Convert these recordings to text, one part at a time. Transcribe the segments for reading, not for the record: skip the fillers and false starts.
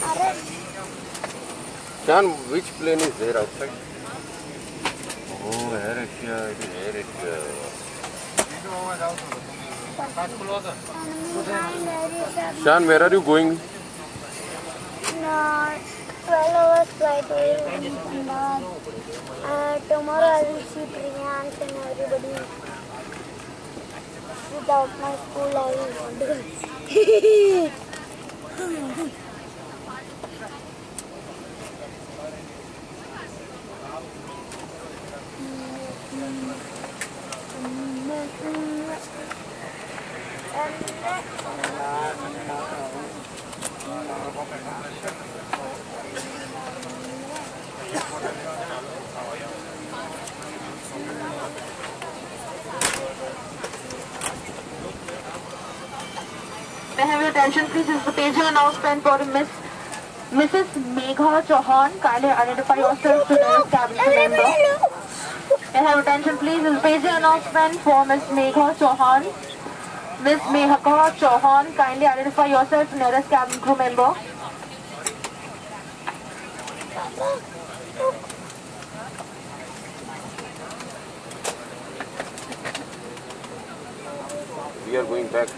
Shan, which plane is there outside? Oh, Air Asia. It is Air Asia. Shan, where are you going? No, 12 hours flight in Ahmedabad. Tomorrow I will see Priyansh and everybody. Without my school, I will not do it. May I have your attention, please? This is the page announcement for Mrs. Megha Chauhan. Kindly identify yourself to the cabinet member. May I have attention, please? This is the page announcement for Miss Megha Chauhan. Miss Megha Chauhan, kindly identify yourself to the nearest cabin crew member. We are going back.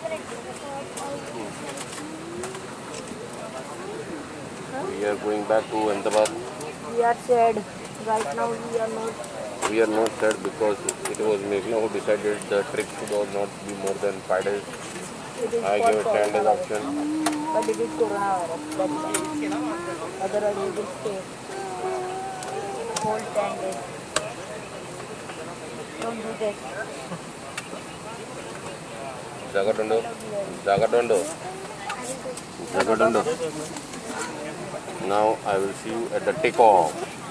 We are going back to Ahmedabad. We are sad. Right now we are not. We are not sad because it was Meghna who decided the trip should not be more than 5 days. I gave a 10 days option. But it is coronavirus. That's why. Otherwise we will stay. Whole 10 days. Don't do this. Jagadondo. Jagadondo. Jagadondo. Now I will see you at the takeoff.